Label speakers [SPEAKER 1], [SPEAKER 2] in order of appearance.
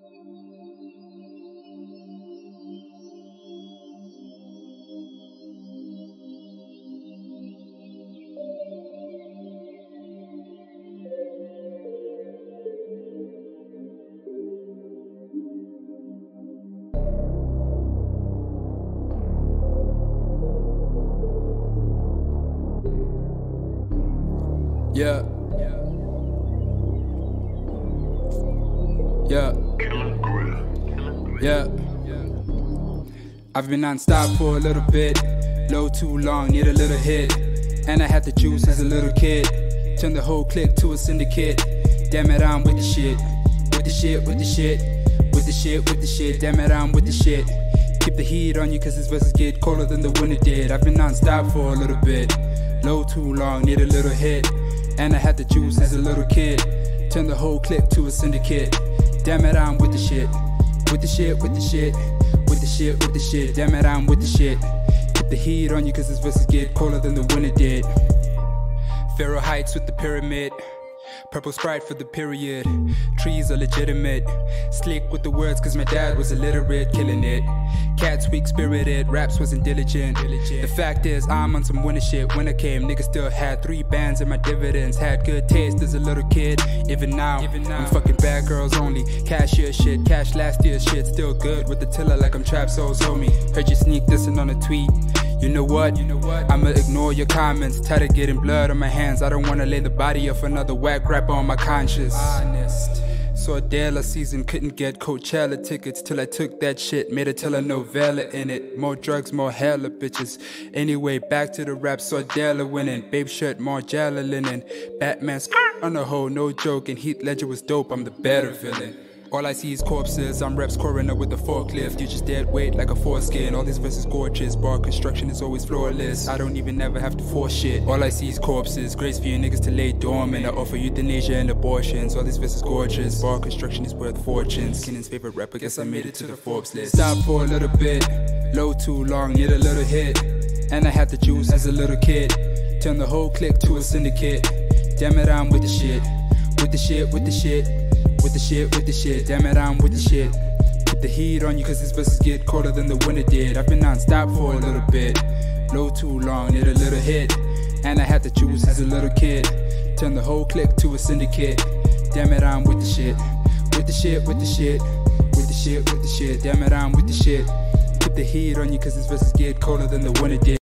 [SPEAKER 1] Yeah. Yeah. Yeah. I've been non-stop for a little bit. Low too long, need a little hit. And I had the juice as a little kid. Turned the whole clique to a syndicate. Damn it, I'm with the shit. With the shit, with the shit. With the shit, with the shit. Damn it, I'm with the shit. Keep the heat on you cause these verses get colder than the winter did. I've been non-stop for a little bit. Low too long, need a little hit. And I had the juice as a little kid. Turned the whole clique to a syndicate. Damn it, I'm with the shit. With the shit, with the shit. With the shit, with the shit. Damn it, I'm with the shit. Keep the heat on you cause these verses get colder than the winter did. Pharaoh Heights with the pyramid. Purple Sprite for the period. Trees are legitimate. Slick with the words cause my dad was illiterate. Killing it. Cats weak spirited. Raps wasn't diligent. The fact is I'm on some winter shit. Winter came, niggas still had 3 bands in my dividends. Had good taste as a little kid. Even now I'm fucking bad girls only. Cashier shit, cash last year's shit. Still good with the tiller like I'm Trap Soul's homie. Heard you sneak dissing on a tweet. You know what? I'ma ignore your comments. Tired of getting blood on my hands. I don't wanna lay the body of another whack rapper on my conscience. Honest. Saw Dela season, couldn't get Coachella tickets till I took that shit, made a telenovela in it. More drugs, more hella bitches. Anyway, back to the rap, saw Dela winning. Babe shirt, Margiela linen. Batman on the hoe, no joke. And Heath Ledger was dope, I'm the better villain. All I see is corpses, I'm Reps coroner with the forklift. You just dead weight like a foreskin. All these verses gorgeous, bar construction is always flawless. I don't even ever have to force shit. All I see is corpses, grace for you niggas to lay dormant. I offer euthanasia and abortions. All these verses gorgeous, bar construction is worth fortunes. Kennan's favorite rapper, guess I made it to the Forbes list. Stop for a little bit, low too long, need a little hit. And I had the juice as a little kid. Turned the whole clique to a syndicate. Damn it, I'm with the shit. With the shit, with the shit. With the shit, with the shit, damn it, I'm with the shit. Keep the heat on you cause these verses get colder than the winter did. I've been non-stop for a little bit. Low too long, need a little hit. And I had the juice as a little kid. Turned the whole clique to a syndicate. Damn it, I'm with the shit. With the shit, with the shit. With the shit, with the shit, damn it, I'm with the shit. Keep the heat on you cause these verses get colder than the winter did.